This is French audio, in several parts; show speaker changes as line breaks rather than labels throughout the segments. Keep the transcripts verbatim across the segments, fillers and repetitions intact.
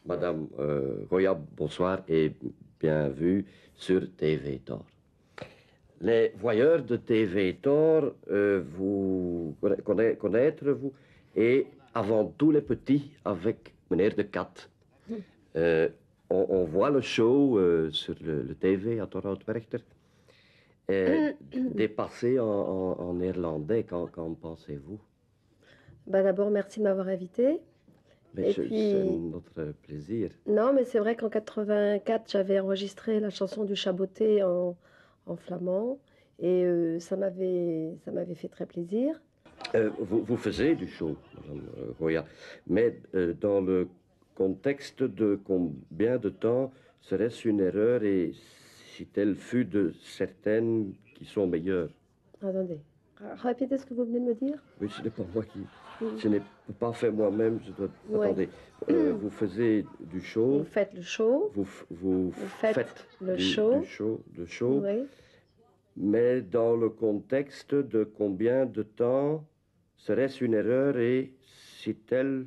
Madame euh, Goya, bonsoir et bienvenue sur T V Tor. Les voyeurs de T V Tor, euh, vous conna connaître, vous, et avant tout les petits avec meneer de Kat. Euh, on, on voit le show euh, sur le, le T V à Torhout-Werchter. Euh, dépassé en, en, en néerlandais, qu'en pensez-vous?
Bah D'abord, merci de m'avoir invité.
Mais c'est puis... notre plaisir.
Non, mais c'est vrai qu'en quatre-vingt-quatre, j'avais enregistré la chanson du Chaboté en, en flamand et euh, ça m'avait ça m'avait fait très plaisir.
Euh, vous, vous faisiez du show, Madame Goya, mais euh, dans le contexte de combien de temps serait-ce une erreur et si tel fut de certaines qui sont meilleures?
Attendez, répétez ce que vous venez de me dire.
Oui, ce n'est pas moi qui... Je n'ai pas fait moi-même, je dois...
Ouais.
Attendez, euh, vous faisiez du show...
Vous faites le show.
Vous, vous,
vous faites,
faites
le
du,
show.
Du show, de show.
Oui.
Mais dans le contexte de combien de temps serait-ce une erreur et si telle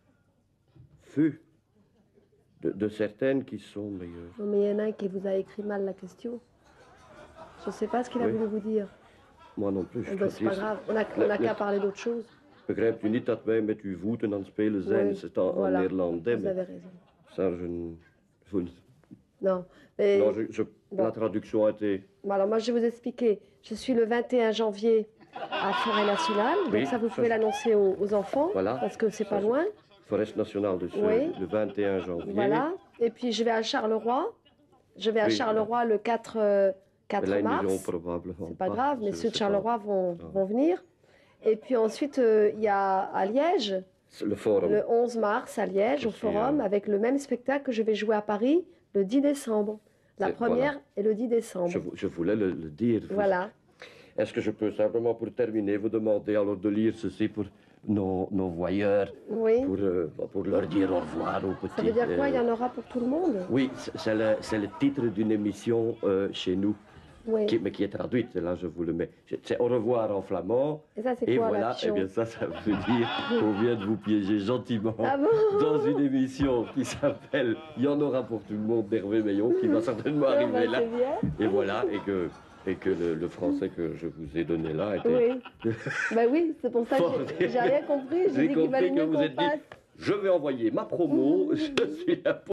fut de, de certaines qui sont meilleures?
Non, mais il y en a un qui vous a écrit mal la question. Je ne sais pas ce qu'il a
oui.
voulu vous dire.
Moi non plus.
Oh, ben, c'est pas grave, on n'a qu'à parler d'autre chose.
Begrijpt u niet dat wij met uw voeten aan het spelen zijn?
Oui,
C'est en,
voilà.
en néerlandais.
Vous avez raison.
Ça, je ne... Vous...
Non, mais...
non je, je... bon. La traduction a été...
Bon, alors moi, je vais vous expliquer. Je suis le vingt et un janvier à Forêt Nationale. Oui, donc ça, vous pouvez l'annoncer aux, aux enfants.
Voilà.
Parce que c'est pas loin.
Forêt Nationale de ce,
oui.
le vingt et un janvier.
Voilà. Et puis, je vais à Charleroi. Je vais à oui. Charleroi le quatre, euh, quatre
là,
mars.
C'est
pas grave, mais ceux de Charleroi vont, vont venir. Et puis ensuite, il euh, y a à Liège,
le, forum.
le onze mars à Liège, au Forum, euh... avec le même spectacle que je vais jouer à Paris le dix décembre. La première voilà. est le dix décembre.
Je, je voulais le, le dire.
Voilà.
Est-ce que je peux simplement, pour terminer, vous demander alors de lire ceci pour nos, nos voyeurs,
oui.
pour, euh, pour leur dire au revoir aux petits.
Ça veut dire quoi? Il y en aura pour tout le monde?
Oui, c'est le, le titre d'une émission euh, chez nous.
Oui.
Qui, mais qui est traduite, là je vous le mets. C'est au revoir en flamand.
Et ça, c'est
Et
quoi,
voilà, et eh bien ça, ça veut dire qu'on vient de vous piéger gentiment
ah bon
dans une émission qui s'appelle Il y en aura pour tout le monde d'Hervé Meillon, qui va certainement
ah,
arriver
bah,
là.
Bien.
Et voilà, et que, et que le, le français que je vous ai donné là était...
Oui, bah oui, c'est pour ça que j'ai rien compris. J'ai dit qu'il valait mieux qu'on passe.
Je vais envoyer ma promo, je suis là pour...